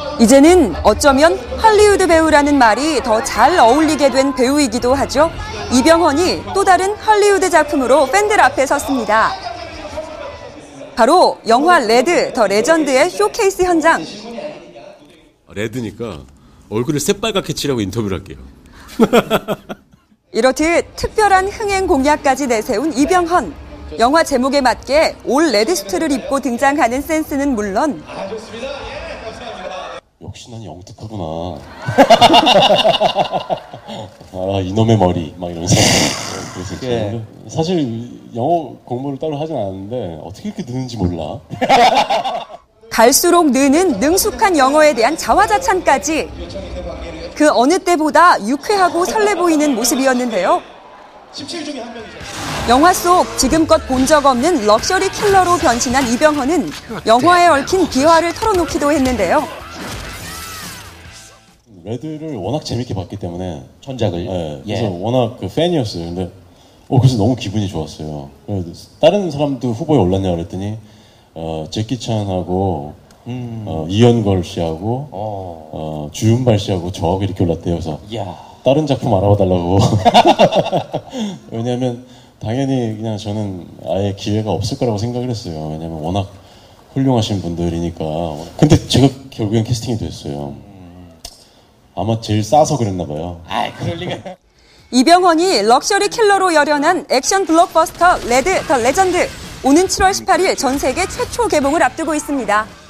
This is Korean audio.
이제는 어쩌면 할리우드 배우라는 말이 더 잘 어울리게 된 배우이기도 하죠. 이병헌이 또 다른 할리우드 작품으로 팬들 앞에 섰습니다. 바로 영화 레드 더 레전드의 쇼케이스 현장. 레드니까 얼굴을 새빨갛게 칠하고 인터뷰를 할게요. 이렇듯 특별한 흥행 공약까지 내세운 이병헌. 영화 제목에 맞게 올 레드 수트를 입고 등장하는 센스는 물론 역시 난 영특하구나. 아, 이놈의 머리 막 이러면서. 그래서 사실 영어 공부를 따로 하진 않았는데 어떻게 이렇게 느는지 몰라. 갈수록 느는 능숙한 영어에 대한 자화자찬까지 그 어느 때보다 유쾌하고 설레 보이는 모습이었는데요. 영화 속 지금껏 본 적 없는 럭셔리 킬러로 변신한 이병헌은 영화에 얽힌 비화를 털어놓기도 했는데요. 레드를 워낙 재밌게 봤기 때문에 전작을. 네, 그래서 워낙 그 팬이었어요. 근데 그래서 너무 기분이 좋았어요. 다른 사람도 후보에 올랐냐 그랬더니 제키 찬하고 이현걸 씨하고 주윤발 씨하고 저하고 이렇게 올랐대요. 그래서 다른 작품 알아봐달라고. 왜냐하면 당연히 그냥 저는 아예 기회가 없을 거라고 생각을 했어요. 왜냐하면 워낙 훌륭하신 분들이니까. 근데 제가 결국엔 캐스팅이 됐어요. 아마 제일 싸서 그랬나 봐요. 그럴 리가. 이병헌이 럭셔리 킬러로 열연한 액션 블록버스터 레드 더 레전드. 오는 7월 18일 전 세계 최초 개봉을 앞두고 있습니다.